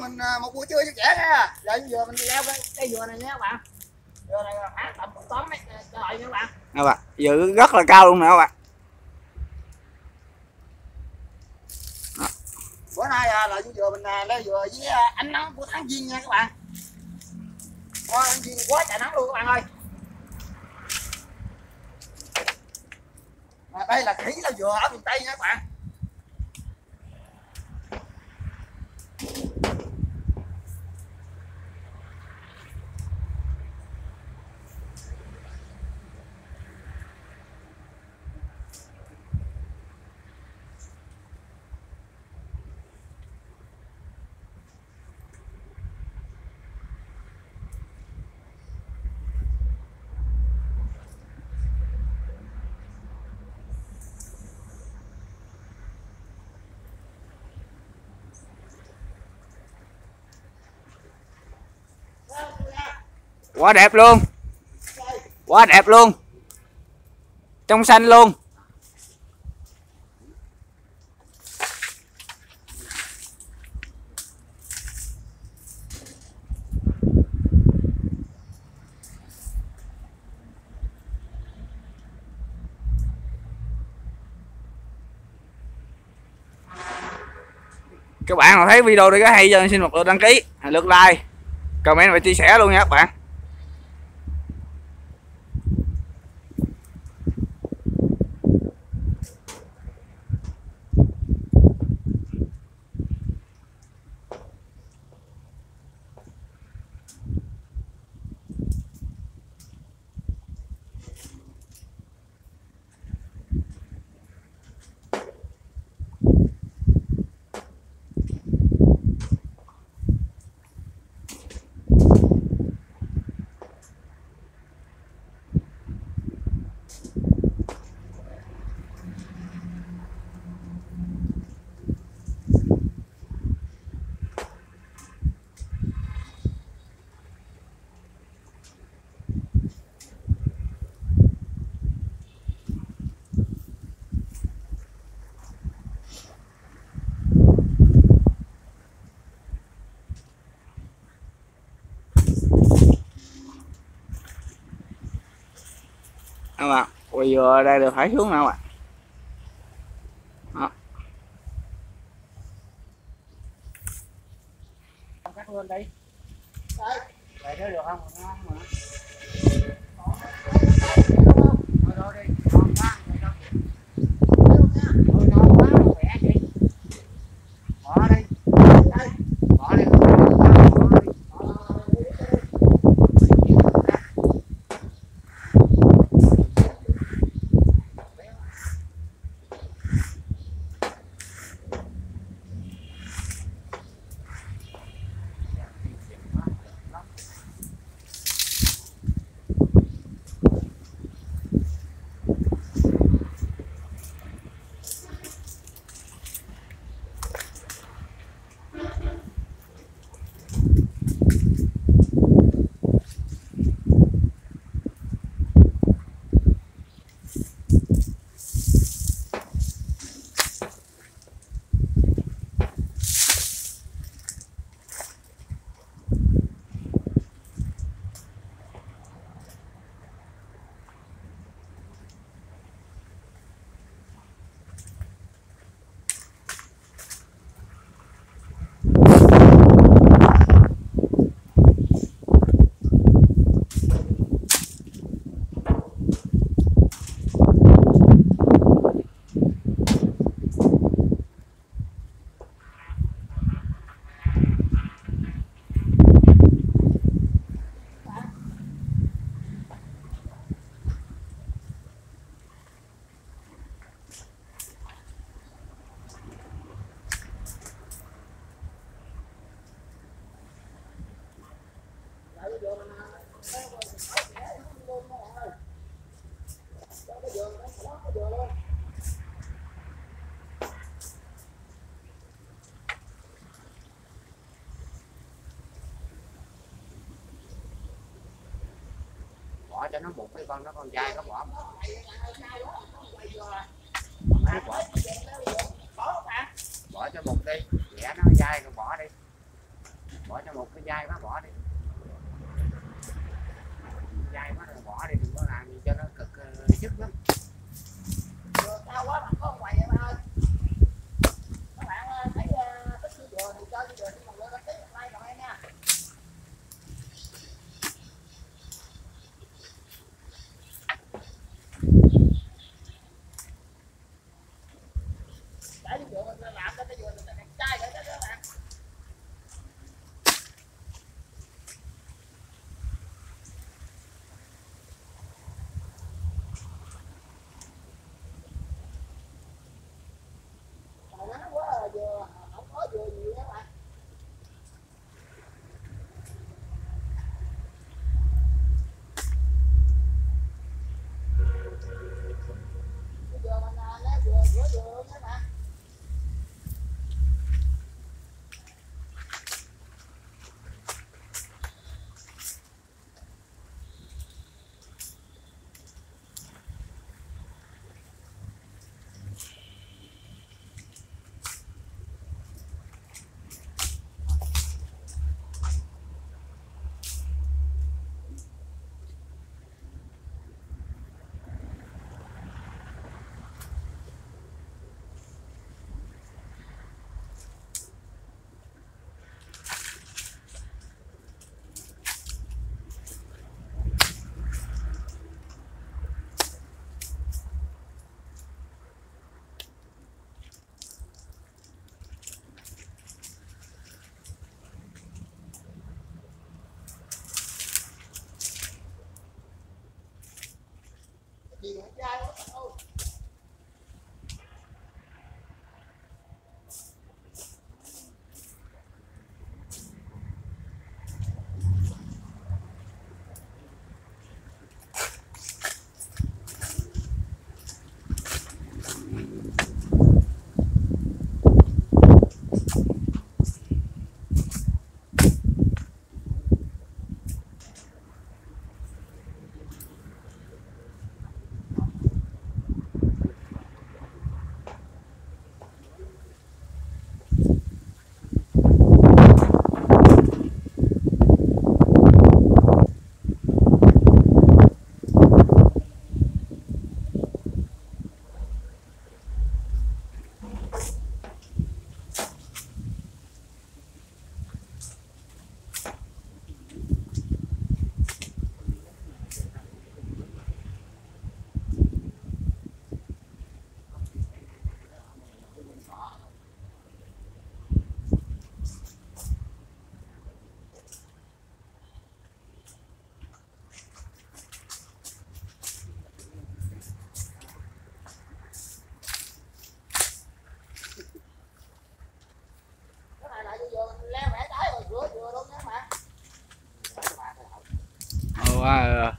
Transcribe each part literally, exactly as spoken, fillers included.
mình một buổi trưa cho trẻ nha. Giờ vừa mình leo cái, cái dừa này nha các bạn. Dừa này khoảng tầm một tấn mấy trời nha các bạn. Các bạn, dừa rất là cao luôn nè các bạn. Bữa nay là dừa mình leo dừa với ánh nắng của tháng Giêng nha các bạn. Ôi, tháng Giêng quá trời nắng luôn các bạn ơi. À, đây là khỉ là dừa ở miền Tây nha các bạn. Quá đẹp luôn, quá đẹp luôn, trong xanh luôn. Các bạn nào thấy video này có hay cho xin một lượt đăng ký, lượt like, comment và chia sẻ luôn nha các bạn. Các bạn, quay vừa đây được phải xuống nào ạ? Đó. Cắt luôn đi. Đây, vậy đó được không? Ngon mà. Rồi rồi đi, ngon quá. Ôi ngon quá, khỏe chị. Bỏ đi. Đây, bỏ đi. Bỏ cho nó một cái con nó con dai nó bỏ. Bỏ, bỏ cho một đi, vẽ nó dai rồi bỏ đi. bỏ cho một cái dây quá, bỏ đi dây quá rồi bỏ đi, đừng có làm gì cho nó cực sức lắm. Dừa cao quá mà có quầy em ơi. Các bạn thấy thích như dừa thì cho như dừa đi, còn lên đăng ký like còn em nha. Để dừa mình làm cho cái dừa mình đẹp trai vậy đó các bạn. Nắng quá là vừa không có vừa nhiều các bạn. Cái dừa mình nó vừa vừa vừa các bạn. Gì mà trai quá bạn ơi. Wow.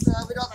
video